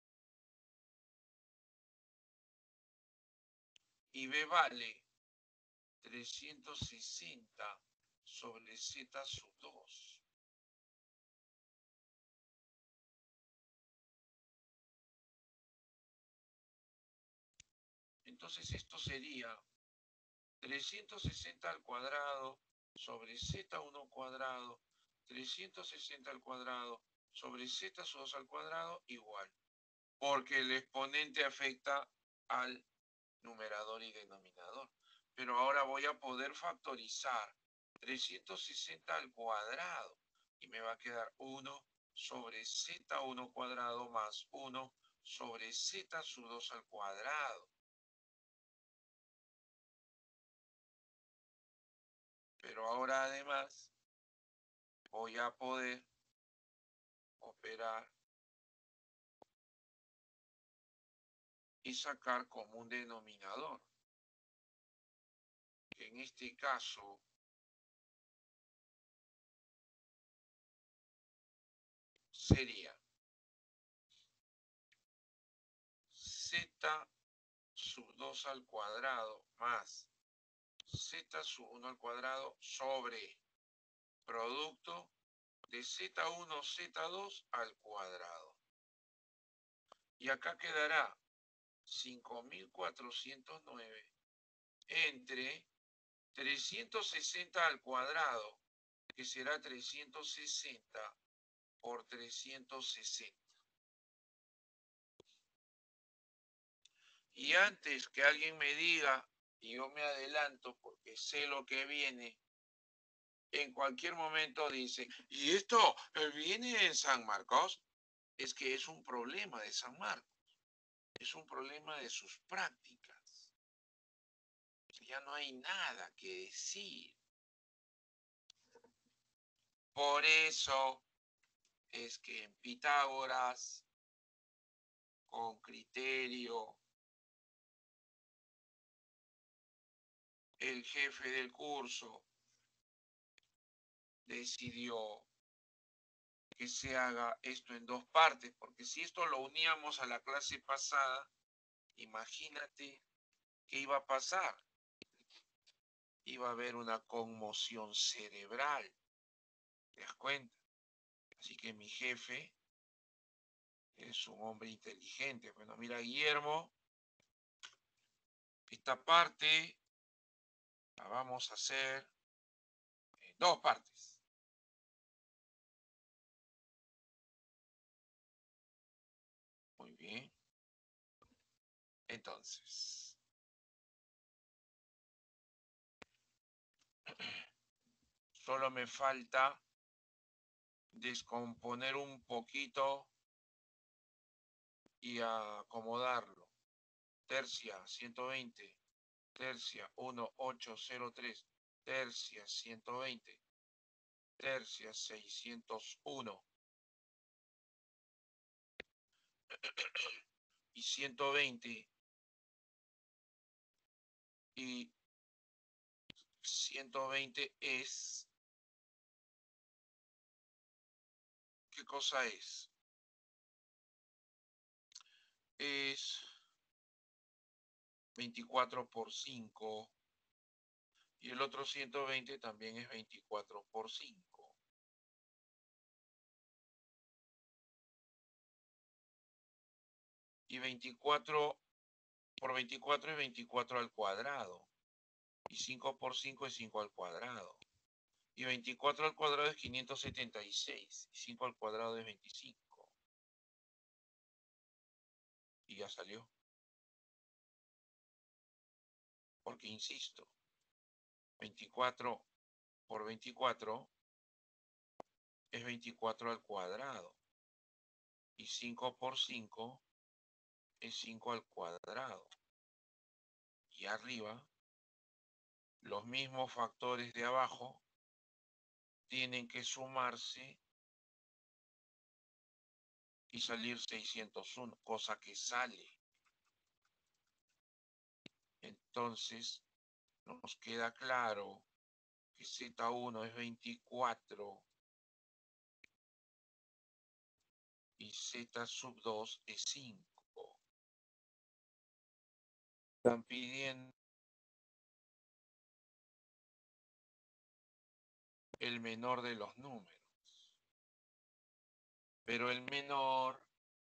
y B vale trescientos sesenta sobre Z sub dos. Entonces esto sería trescientos sesenta al cuadrado sobre Z uno cuadrado, trescientos sesenta al cuadrado sobre Z sub dos al cuadrado igual, porque el exponente afecta al numerador y denominador. Pero ahora voy a poder factorizar trescientos sesenta al cuadrado y me va a quedar uno sobre Z uno cuadrado más uno sobre Z sub dos al cuadrado. Pero ahora además voy a poder operar y sacar común denominador, que en este caso sería z sub dos al cuadrado más z sub uno al cuadrado sobre producto de z uno, z dos al cuadrado. Y acá quedará cinco mil cuatrocientos nueve entre trescientos sesenta al cuadrado, que será trescientos sesenta por trescientos sesenta. Y antes que alguien me diga, y yo me adelanto porque sé lo que viene, en cualquier momento dice, ¿y esto viene en San Marcos? Es que es un problema de San Marcos, es un problema de sus prácticas. Ya no hay nada que decir. Por eso es que en Pitágoras, con criterio, el jefe del curso decidió que se haga esto en dos partes, porque si esto lo uníamos a la clase pasada, imagínate qué iba a pasar. Iba a haber una conmoción cerebral. ¿Te das cuenta? Así que mi jefe es un hombre inteligente. Bueno, mira, Guillermo, esta parte la vamos a hacer en dos partes. Muy bien. Entonces, solo me falta descomponer un poquito y acomodarlo. Tercia ciento veinte, tercia uno ocho cero tres, tercia ciento veinte, tercia seiscientos uno y ciento veinte y ciento veinte es, ¿qué cosa es? Es veinticuatro por cinco y el otro ciento veinte también es veinticuatro por cinco. Y veinticuatro por veinticuatro es veinticuatro al cuadrado. Y cinco por cinco es cinco al cuadrado. Y veinticuatro al cuadrado es quinientos setenta y seis. Y cinco al cuadrado es veinticinco. Y ya salió. Porque, insisto, veinticuatro por veinticuatro es veinticuatro al cuadrado. Y cinco por cinco es cinco al cuadrado. Y arriba, los mismos factores de abajo tienen que sumarse y salir seiscientos uno, cosa que sale. Entonces, nos queda claro que Z uno es veinticuatro y Z sub dos es cinco. Están pidiendo el menor de los números. Pero el menor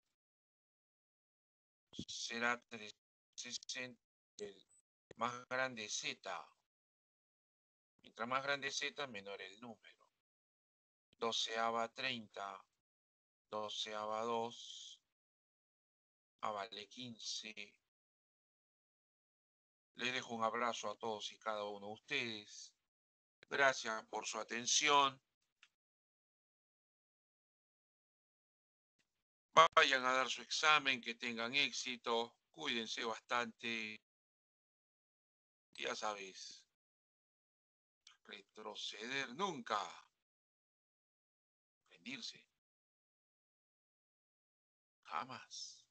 será trescientos sesenta, el más grande Z. Mientras más grande Z, menor el número. Doceava treinta, doceava dos, a vale quince. Les dejo un abrazo a todos y cada uno de ustedes. Gracias por su atención. Vayan a dar su examen, que tengan éxito, cuídense bastante. Ya sabes, retroceder nunca, rendirse jamás.